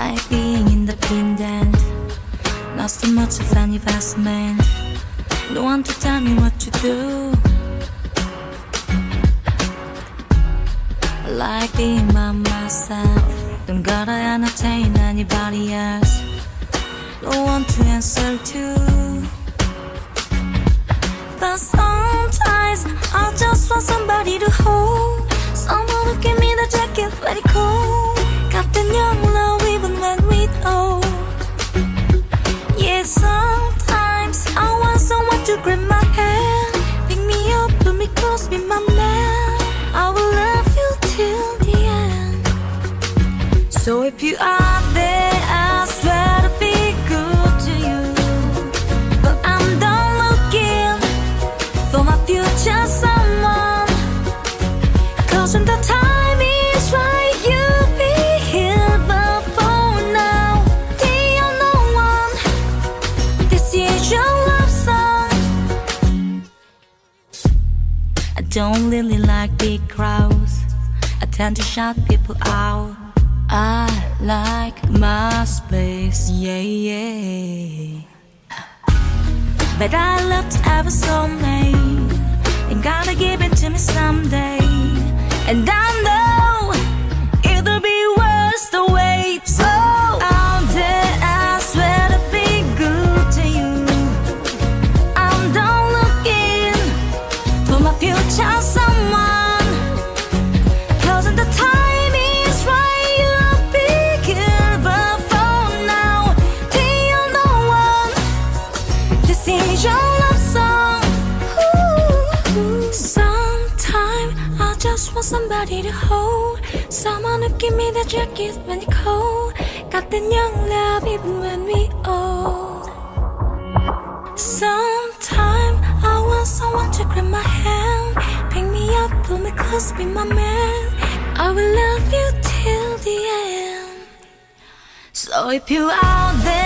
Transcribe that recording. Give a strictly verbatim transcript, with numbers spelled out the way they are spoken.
like being independent, not so much of an investment. No one to tell me what to do. I like being by myself, don't gotta entertain anybody else. No one to answer to. But sometimes I just want somebody to hold, someone who give me the jacket when it's cold. Got the young love even when we old. Yeah, sometimes I want someone to grab my hand, pick me up, pull me close, be my man. I will love you till the end. So if you are there, I swear to be good to you. But I'm done looking for my future someone, cause when the time is right, you'll be here. But for now, the unknown one, this is your love song. I don't really like big crowds, I tend to shut people out. I like my space, yeah, yeah. But I love to have a soulmate, and gotta give it to me someday. And I know it'll be worth the wait. So out there, I swear to be good to you. I'm done looking for my future someone, cause when the time is right, you'll be here. But for now, do you know one? This is your love song. Ooh. Sometime I just want somebody to hold, someone who give me the jacket when it's cold. Got that young love even when we old. Sometime I want someone to grab my hand, pick me up, pull me close, be my man. I will love you till the end. So if you out there,